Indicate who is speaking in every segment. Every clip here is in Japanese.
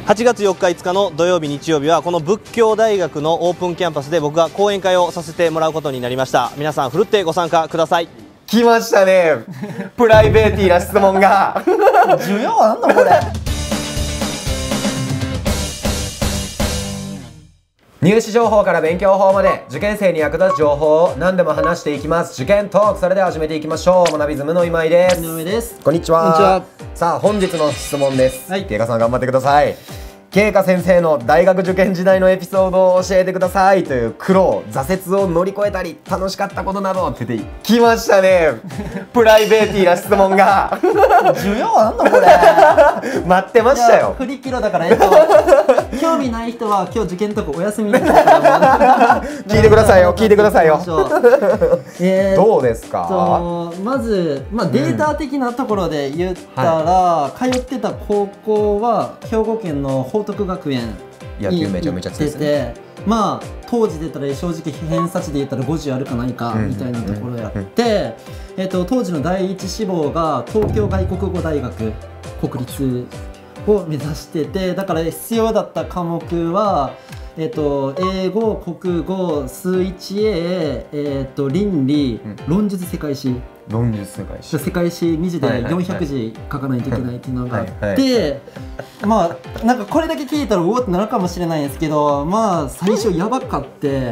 Speaker 1: 8月4日5日の土曜日日曜日はこの仏教大学のオープンキャンパスで僕が講演会をさせてもらうことになりました。皆さんふるってご参加ください。
Speaker 2: 来ましたね、プライベーティーな質問が
Speaker 3: 需要あんのこれ。
Speaker 2: 入試情報から勉強法まで受験生に役立つ情報を何でも話していきます。受験トーク、それでは始めていきましょう。学びズムの今井です。
Speaker 3: 井上です。
Speaker 2: こんにちは。
Speaker 3: こんにちは。
Speaker 2: さあ本日の質問です。
Speaker 3: はい、
Speaker 2: 慶香さん頑張ってください。慶香先生の大学受験時代のエピソードを教えてくださいという苦労、挫折を乗り越えたり楽しかったことなどって来ましたねプライベーティーな質問が
Speaker 3: 需要あんのこれ。
Speaker 2: 待ってましたよ。
Speaker 3: 振り切ろだから興味ない人は今日受験とかお休みに
Speaker 2: 聞いてくださいよ、聞いてくださいよどうですか。
Speaker 3: まず、データ的なところで言ったら、通ってた高校は兵庫県の報徳学園
Speaker 2: 野球めちゃめちゃ強いですね。
Speaker 3: 当時で言ったら正直偏差値で言ったら50あるかないかみたいなところやって、当時の第一志望が東京外国語大学国立を目指してて、だから必要だった科目は英語、国語、数 1A、倫理、論述世界史。
Speaker 2: 論述世界史。
Speaker 3: 世界史2次で400字書かないといけないっていうのがあって、なんかこれだけ聞いたらうおってなるかもしれないんですけど、最初やばかって、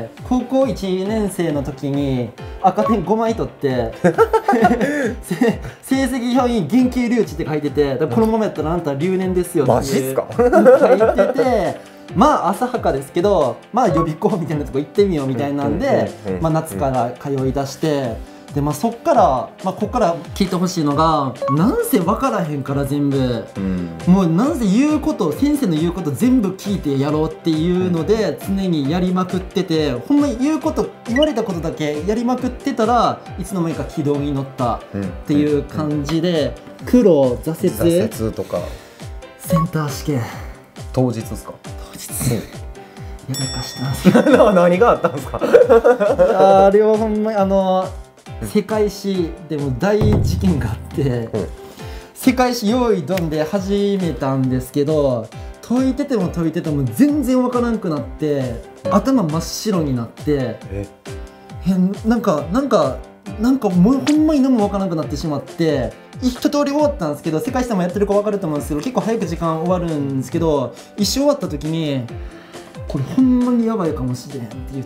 Speaker 3: 高校1年生の時に赤点5枚取って成績表に言及留置って書いてて、このままやったらあんた留年ですよって
Speaker 2: マジっすか
Speaker 3: 書いてて。浅はかですけど、予備校みたいなとこ行ってみようみたいなんで、夏から通い出して、でそっから、ここから聞いてほしいのが、なんせ分からへんから全部、もうなんせ言うこと、先生の言うこと全部聞いてやろうっていうので常にやりまくってて、ほんまに言われたことだけやりまくってたらいつの間にか軌道に乗ったっていう感じで、苦労、挫折
Speaker 2: とか
Speaker 3: センター試験
Speaker 2: 当日ですか。
Speaker 3: やらかしたんですけど
Speaker 2: 何があったんですか
Speaker 3: あれはほんまに世界史でも大事件があって、世界史用意どんで始めたんですけど、解いてても全然わからんくなって、頭真っ白になって、なんかもうほんまに何もわからなくなってしまって、一通り終わったんですけど、世界史でもやってる子分かると思うんですけど、結構早く時間終わるんですけど、一周終わった時にこれほんまにやばいかもしれんって言って、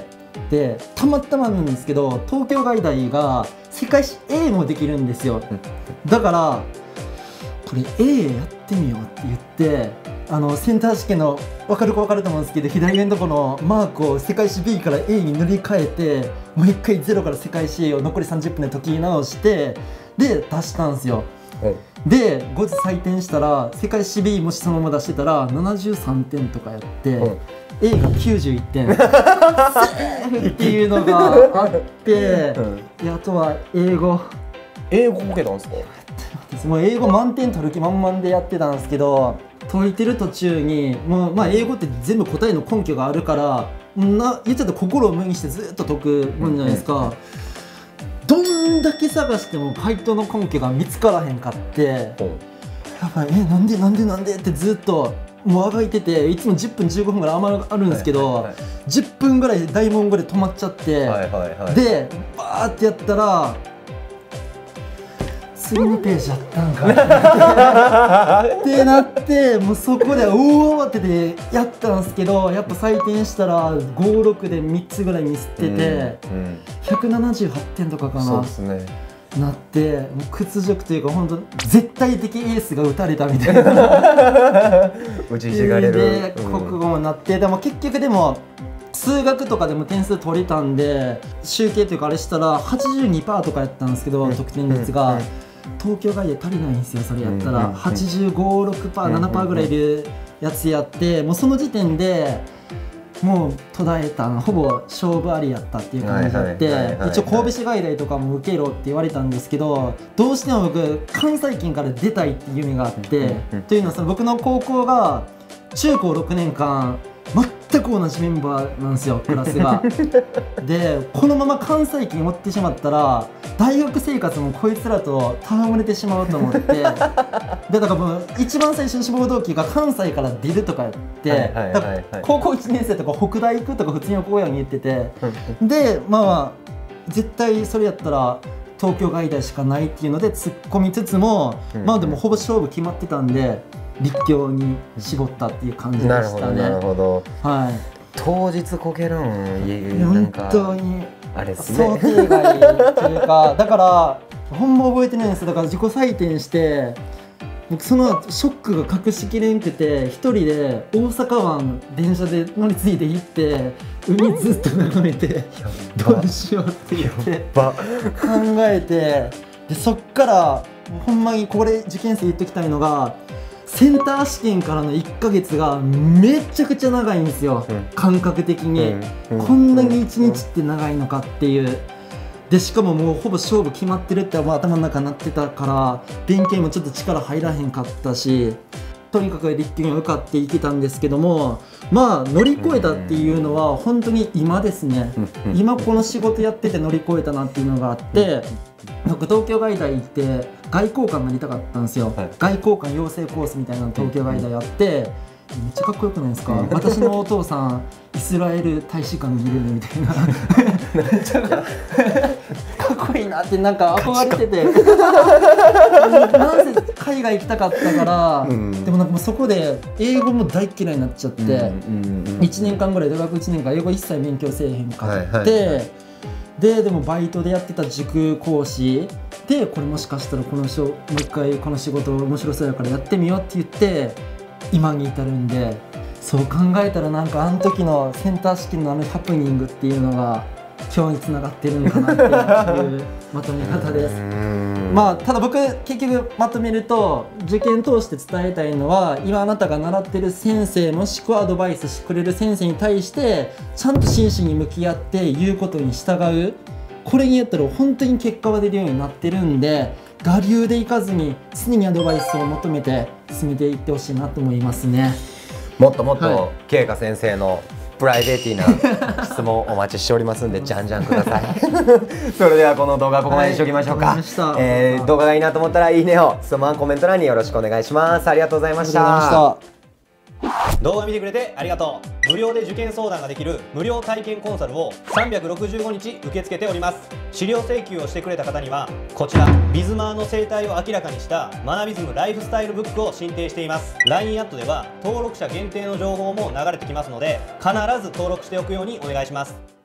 Speaker 3: でたまたまなんですけど東京外大が世界史 A もできるんですよ。だからこれ A やってみようって言って、センター試験の分かる子分かると思うんですけど、左上のとこのマークを世界史 B から A に塗り替えて、もう一回ゼロから世界史 A を残り30分で解き直してで出したんですよ。で後日採点したら世界史 B もしそのまま出してたら73点とかやって、A が91点っていうのがあって、あとは英語
Speaker 2: こけたんですか。
Speaker 3: もう英語満点取る気満々でやってたんですけど、解いてる途中にもう、英語って全部答えの根拠があるから、言っちゃったら心を無にしてずっと解くもんじゃないですか。どんだけ探しても回答の根拠が見つからへんかって、やっぱりなんでってずっともうあがいてて、いつも10分15分ぐらいあるんですけど、10分ぐらい大問語で止まっちゃって、でバーってやったら次のページやったんかってなって、もうそこで大慌てでやったんですけど、やっぱ採点したら56で3つぐらいミスってて、178点とかかな、なって、もう屈辱というか、本当絶対的エースが打たれたみたいな
Speaker 2: 打ちひしがれる
Speaker 3: で国語になって、でも結局数学とかでも点数取れたんで、集計というかあれしたら 82% とかやったんですけど、得点率が。東京外で足りないんですよ。それやったら 85%、6%、7% ぐらいいるやつやって、もうその時点でもう途絶えた、ほぼ勝負ありやったっていう感じであって、一応神戸市外大とかも受けろって言われたんですけど、どうしても僕関西圏から出たいっていう夢があって、というのは僕の高校が中高6年間全く同じメンバーなんですよ、クラスが。でこのまま関西圏に持ってしまったら大学生活もこいつらと戯れてしまうと思ってでだからもう一番最初の志望動機が関西から出るとかやって高校1年生とか北大行くとか普通にこうやに言っててでまあ絶対それやったら東京外大しかないっていうので突っ込みつつも、まあでもほぼ勝負決まってたんで立教に絞ったっていう感じでしたね。
Speaker 2: なるほど。
Speaker 3: はい。
Speaker 2: 当日こけるんなんか
Speaker 3: 本当に
Speaker 2: あれですね。
Speaker 3: 想定外というかだからほんま覚えてないんです。だから自己採点して僕そのショックが隠しきれんくて一人で大阪湾電車で乗り継いで行って海ずっと眺めてどうしようって言って考えてでそっからほんまにこれ受験生言っときたいのがセンター試験からの1ヶ月がめちゃくちゃ長いんですよ、感覚的に、こんなに1日って長いのかっていうでしかももうほぼ勝負決まってるって頭の中になってたから勉強にもちょっと力入らへんかったしとにかく立教に受かっていけたんですけどもまあ乗り越えたっていうのは本当に今ですね、今この仕事やってて乗り越えたなっていうのがあって僕東京外大行って外交官になりたかったんですよ、外交官養成コースみたいなの東京外大やってめっちゃかっこよくないですか、私のお父さんイスラエル大使館にいるねみたいなめっちゃかっこいいなってなんか憧れててなんせ海外行きたかったから、でもなんかもうそこで英語も大嫌いになっちゃって、1年間ぐらい大学1年間英語一切勉強せえへんかって、でもバイトでやってた塾講師でこれもしかしたらもう一回この仕事面白そうやからやってみようって言って今に至るんで、そう考えたらなんかあの時のセンター試験のハプニングっていうのが今日につながってるのかなっていうまとめ方です。まあただ僕結局まとめると受験通して伝えたいのは今あなたが習ってる先生もしくはアドバイスしてくれる先生に対してちゃんと真摯に向き合って言うことに従う、これにやったら本当に結果が出るようになってるんで我流でいかずに常にアドバイスを求めて進めていってほしいなと思いますね。
Speaker 2: もっともっと慶香先生のプライベーティーな質問お待ちしておりますんでじゃんじゃんくださいそれではこの動画ここまでにしておきましょうか、動画がいいなと思ったらいいねを、質問はコメント欄によろしくお願いします。ありがとうございました。
Speaker 1: 動画見てくれてありがとう。無料で受験相談ができる無料体験コンサルを365日受け付けております。資料請求をしてくれた方にはこちらビズマーの生態を明らかにした学びズムライフスタイルブックを進呈しています。 LINE アットでは登録者限定の情報も流れてきますので必ず登録しておくようにお願いします。